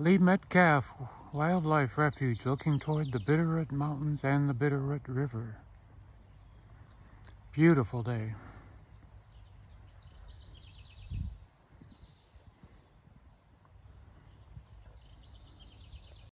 Lee Metcalf Wildlife Refuge, looking toward the Bitterroot Mountains and the Bitterroot River. Beautiful day.